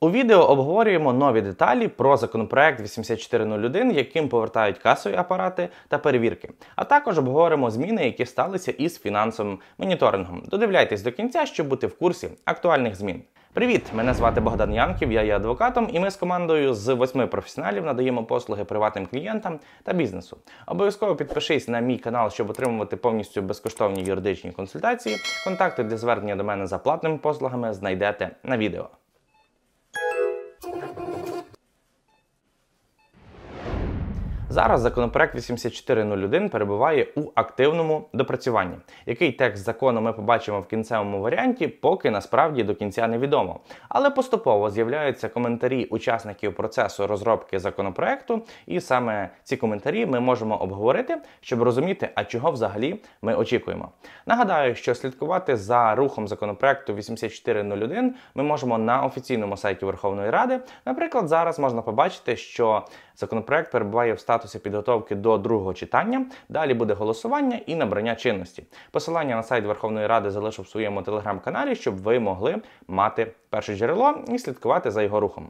У відео обговорюємо нові деталі про законопроект 8401, яким повертають касові апарати та перевірки. А також обговоримо зміни, які сталися із фінансовим моніторингом. Додивляйтесь до кінця, щоб бути в курсі актуальних змін. Привіт! Мене звати Богдан Янків, я є адвокатом, і ми з командою з 8 професіоналів надаємо послуги приватним клієнтам та бізнесу. Обов'язково підпишись на мій канал, щоб отримувати повністю безкоштовні юридичні консультації. Контакти для звернення до мене за платними послугами знайдете на відео. Зараз законопроект 8401 перебуває у активному допрацюванні. Який текст закону ми побачимо в кінцевому варіанті, поки насправді до кінця невідомо. Але поступово з'являються коментарі учасників процесу розробки законопроекту, і саме ці коментарі ми можемо обговорити, щоб розуміти, а чого взагалі ми очікуємо. Нагадаю, що слідкувати за рухом законопроекту 8401 ми можемо на офіційному сайті Верховної Ради. Наприклад, зараз можна побачити, що законопроект перебуває в статусі підготовки до другого читання, далі буде голосування і набрання чинності. Посилання на сайт Верховної Ради залишу в своєму телеграм-каналі, щоб ви могли мати перше джерело і слідкувати за його рухом.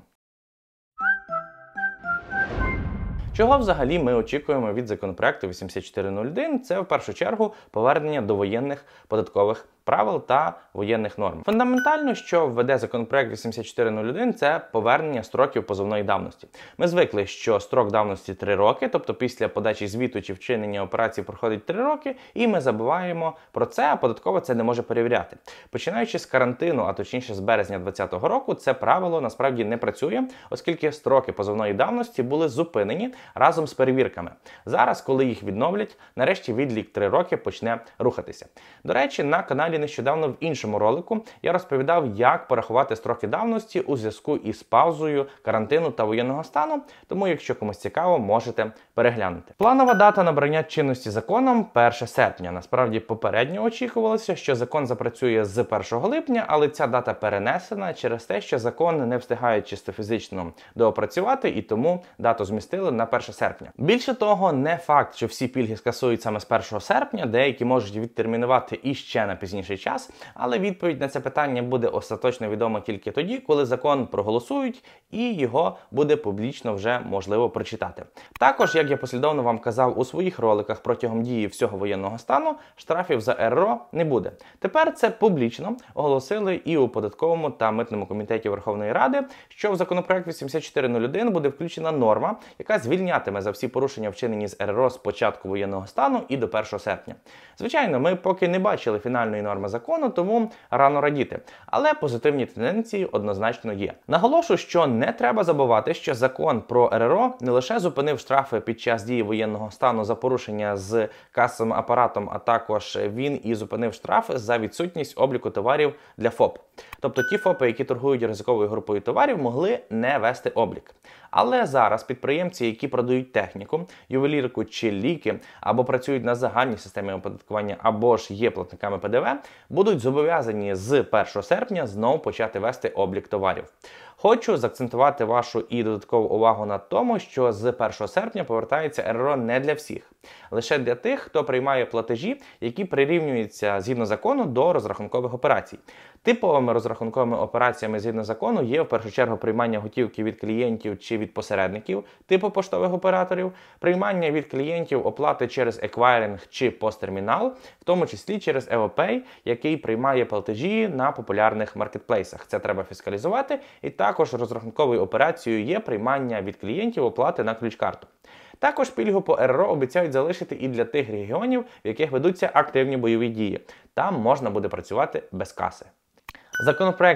Чого взагалі ми очікуємо від законопроекту 8401? Це в першу чергу повернення до воєнних податкових правил та воєнних норм. Фундаментально, що введе законопроект 8401, це повернення строків позовної давності. Ми звикли, що строк давності 3 роки, тобто після подачі звіту чи вчинення операції проходить 3 роки, і ми забуваємо про це, а податкова це не може перевіряти. Починаючи з карантину, а точніше з березня 2020 року, це правило насправді не працює, оскільки строки позовної давності були зупинені разом з перевірками. Зараз, коли їх відновлять, нарешті відлік 3 роки почне рухатися. До речі, на каналі нещодавно в іншому ролику я розповідав, як порахувати строки давності у зв'язку із паузою карантину та воєнного стану, тому якщо комусь цікаво, можете переглянути. Планова дата набрання чинності законом 1 серпня. Насправді попередньо очікувалося, що закон запрацює з 1 липня, але ця дата перенесена через те, що закон не встигає чисто фізично доопрацювати, і тому дату змістили на 1 серпня. Більше того, не факт, що всі пільги скасують саме з 1 серпня, деякі можуть відтермінувати іще на пізніший час, але відповідь на це питання буде остаточно відома тільки тоді, коли закон проголосують і його буде публічно вже можливо прочитати. Також, як я послідовно вам казав у своїх роликах протягом дії всього воєнного стану, штрафів за РРО не буде. Тепер це публічно оголосили і у податковому та митному комітеті Верховної Ради, що в законопроект 8401 буде включена норма, яка звільнятиме за всі порушення, вчинені з РРО з початку воєнного стану і до 1 серпня. Звичайно, ми поки не бачили фінальної норми закону, тому рано радіти. Але позитивні тенденції однозначно є. Наголошу, що не треба забувати, що закон про РРО не лише зупинив штрафи під час дії воєнного стану за порушення з касовим апаратом, а також він і зупинив штрафи за відсутність обліку товарів для ФОП. Тобто ті ФОПи, які торгують ризиковою групою товарів, могли не вести облік. Але зараз підприємці, які продають техніку, ювелірку чи ліки, або працюють на загальній системі оподаткування, або ж є платниками ПДВ, будуть зобов'язані з 1 серпня знову почати вести облік товарів. Хочу заакцентувати вашу і додаткову увагу на тому, що з 1 серпня повертається РРО не для всіх. Лише для тих, хто приймає платежі, які прирівнюються згідно закону до розрахункових операцій. Типовими розрахунковими операціями згідно закону є в першу чергу приймання готівки від клієнтів чи від посередників, типу поштових операторів, приймання від клієнтів оплати через еквайринг чи посттермінал, в тому числі через EvoPay, який приймає платежі на популярних маркетплейсах. Це треба фіскалізувати. І також розрахунковою операцією є приймання від клієнтів оплати на ключ-карту. Також пільгу по РРО обіцяють залишити і для тих регіонів, в яких ведуться активні бойові дії. Там можна буде працювати без каси. Законопроект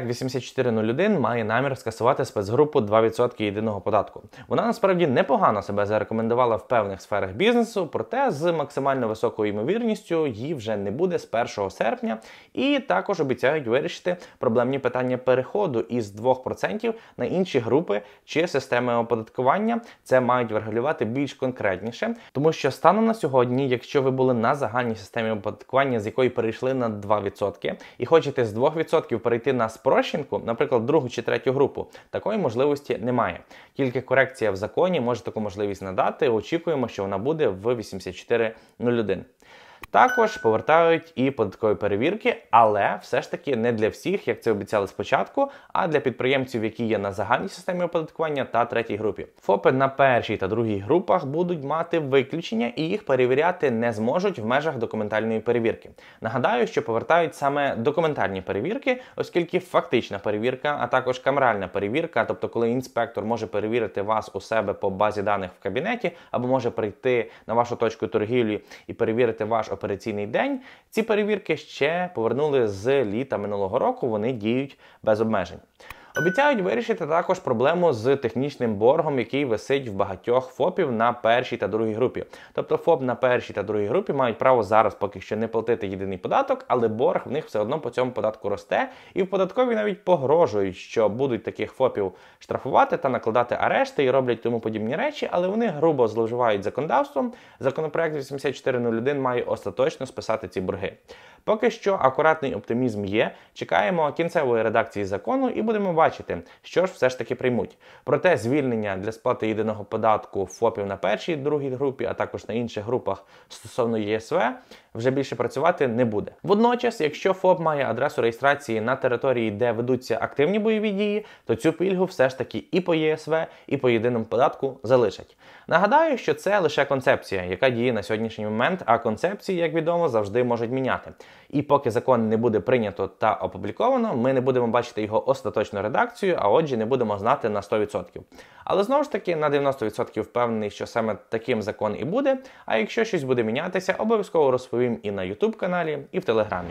8401 має намір скасувати спецгрупу 2% єдиного податку. Вона насправді непогано себе зарекомендувала в певних сферах бізнесу, проте з максимально високою ймовірністю її вже не буде з 1 серпня, і також обіцяють вирішити проблемні питання переходу із 2% на інші групи чи системи оподаткування. Це мають врегулювати більш конкретніше, тому що станом на сьогодні, якщо ви були на загальній системі оподаткування, з якої перейшли на 2%, і хочете з 2% перейти на спрощенку, наприклад, другу чи третю групу, такої можливості немає. Тільки корекція в законі може таку можливість надати. Очікуємо, що вона буде в 8401. Також повертають і податкові перевірки, але все ж таки не для всіх, як це обіцяли спочатку, а для підприємців, які є на загальній системі оподаткування та третій групі. ФОПи на першій та другій групах будуть мати виключення і їх перевіряти не зможуть в межах документальної перевірки. Нагадаю, що повертають саме документальні перевірки, оскільки фактична перевірка, а також камеральна перевірка, тобто коли інспектор може перевірити вас у себе по базі даних в кабінеті, або може прийти на вашу точку торгівлі і перевірити ваш операційний день, ці перевірки ще повернули з літа минулого року, вони діють без обмежень. Обіцяють вирішити також проблему з технічним боргом, який висить в багатьох ФОПів на першій та другій групі. Тобто ФОП на першій та другій групі мають право зараз поки що не платити єдиний податок, але борг в них все одно по цьому податку росте, і в податковій навіть погрожують, що будуть таких ФОПів штрафувати та накладати арешти і роблять тому подібні речі, але вони грубо зловживають законодавством. Законопроект 8401 має остаточно списати ці борги. Поки що акуратний оптимізм є, чекаємо кінцевої редакції закону і будемо бачити, що ж все ж таки приймуть. Проте звільнення для сплати єдиного податку ФОПів на першій і другій групі, а також на інших групах стосовно ЄСВ, вже більше працювати не буде. Водночас, якщо ФОП має адресу реєстрації на території, де ведуться активні бойові дії, то цю пільгу все ж таки і по ЄСВ, і по єдиному податку залишать. Нагадаю, що це лише концепція, яка діє на сьогоднішній момент, а концепції, як відомо, завжди можуть міняти. І поки закон не буде прийнято та опубліковано, ми не будемо бачити його остаточну редакцію, а отже не будемо знати на 100%. Але знову ж таки на 90% впевнений, що саме таким закон і буде, а якщо щось буде мінятися, обов'язково розповім і на YouTube-каналі, і в Телеграмі.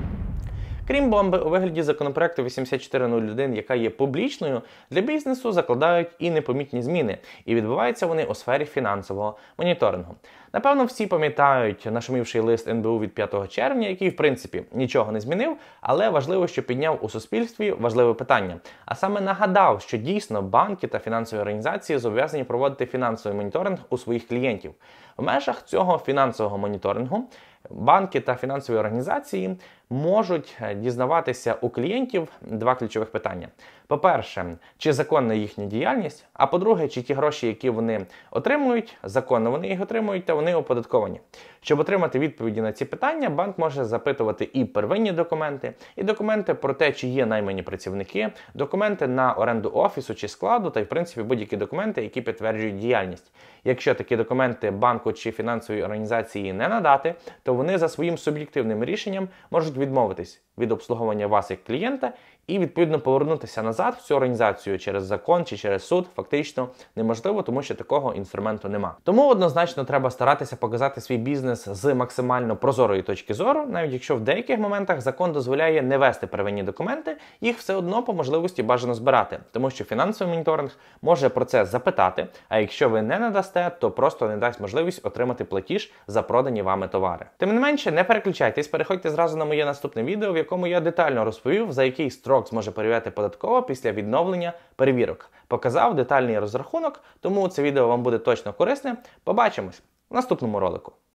Крім бомби, у вигляді законопроекту 8401, яка є публічною, для бізнесу закладають і непомітні зміни, і відбуваються вони у сфері фінансового моніторингу. Напевно, всі пам'ятають нашумівший лист НБУ від 5 червня, який, в принципі, нічого не змінив, але важливо, що підняв у суспільстві важливе питання. А саме нагадав, що дійсно банки та фінансові організації зобов'язані проводити фінансовий моніторинг у своїх клієнтів. В межах цього фінансового моніторингу банки та фінансові організації можуть дізнаватися у клієнтів два ключових питання. По-перше, чи законна їхня діяльність, а по-друге, чи ті гроші, які вони отримують, законно вони їх отримують та вони оподатковані. Щоб отримати відповіді на ці питання, банк може запитувати і первинні документи, і документи про те, чи є наймані працівники, документи на оренду офісу чи складу, та й в принципі будь-які документи, які підтверджують діяльність. Якщо такі документи банку чи фінансовій організації не надати, то вони за своїм суб'єктивним рішенням можуть відмовитись від обслуговування вас як клієнта і, відповідно, повернутися назад в цю організацію через закон чи через суд фактично неможливо, тому що такого інструменту нема. Тому однозначно треба старатися показати свій бізнес з максимально прозорої точки зору, навіть якщо в деяких моментах закон дозволяє не вести первинні документи, їх все одно по можливості бажано збирати, тому що фінансовий моніторинг може про це запитати, а якщо ви не надасте, то просто не дасть можливість отримати платіж за продані вами товари. Тим не менше, не переключайтесь, переходьте зразу на моє наступне відео, в якому я детально розповів, за який строк зможе перевіряти податкова після відновлення перевірок. Показав детальний розрахунок, тому це відео вам буде точно корисне. Побачимось в наступному ролику.